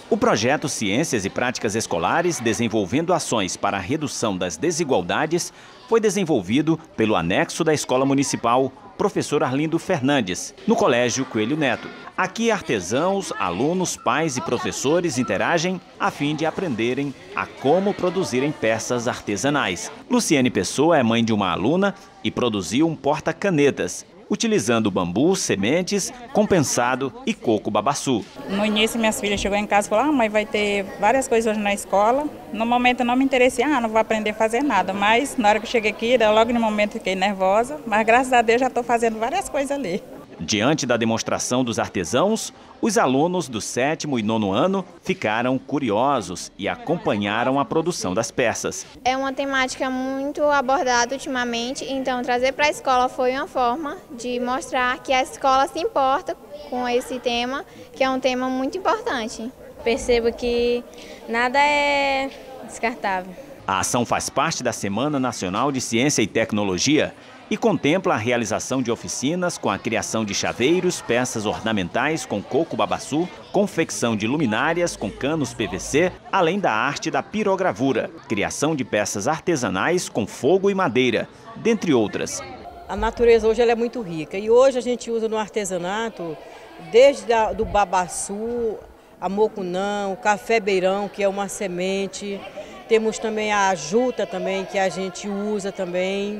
O projeto Ciências e Práticas Escolares, desenvolvendo ações para a redução das desigualdades, foi desenvolvido pelo anexo da Escola Municipal Professor Arlindo Fernandes, no Colégio Coelho Neto. Aqui, artesãos, alunos, pais e professores interagem a fim de aprenderem a como produzirem peças artesanais. Luciane Pessoa é mãe de uma aluna e produziu um porta-canetas, utilizando bambu, sementes, compensado e coco babaçu. No início, minhas filhas chegou em casa e falaram: mãe, vai ter várias coisas hoje na escola. No momento eu não me interessei, não vou aprender a fazer nada. Mas na hora que eu cheguei aqui, logo no momento fiquei nervosa. Mas graças a Deus já estou fazendo várias coisas ali. Diante da demonstração dos artesãos, os alunos do 7º e 9º ano ficaram curiosos e acompanharam a produção das peças. É uma temática muito abordada ultimamente, então trazer para a escola foi uma forma de mostrar que a escola se importa com esse tema, que é um tema muito importante. Percebo que nada é descartável. A ação faz parte da Semana Nacional de Ciência e Tecnologia e contempla a realização de oficinas com a criação de chaveiros, peças ornamentais com coco babaçu, confecção de luminárias com canos PVC, além da arte da pirogravura, criação de peças artesanais com fogo e madeira, dentre outras. A natureza hoje ela é muito rica e hoje a gente usa no artesanato desde do babaçu, a mocunã, o café beirão, que é uma semente, temos também a juta também, que a gente usa também.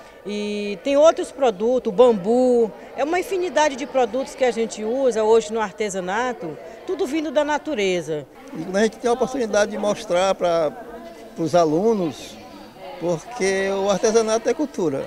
E tem outros produtos, o bambu, é uma infinidade de produtos que a gente usa hoje no artesanato, tudo vindo da natureza. E a gente tem a oportunidade de mostrar para os alunos, porque o artesanato é cultura.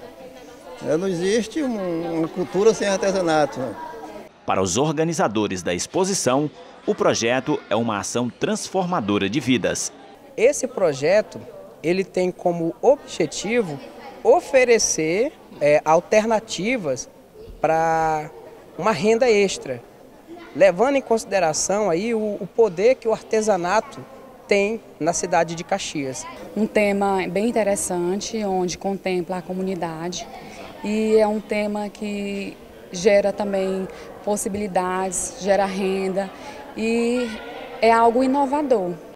Não existe uma cultura sem artesanato. Para os organizadores da exposição, o projeto é uma ação transformadora de vidas. Esse projeto ele tem como objetivo oferecer alternativas para uma renda extra, levando em consideração aí o poder que o artesanato tem na cidade de Caxias. Um tema bem interessante, onde contempla a comunidade e é um tema que gera também possibilidades, gera renda e é algo inovador.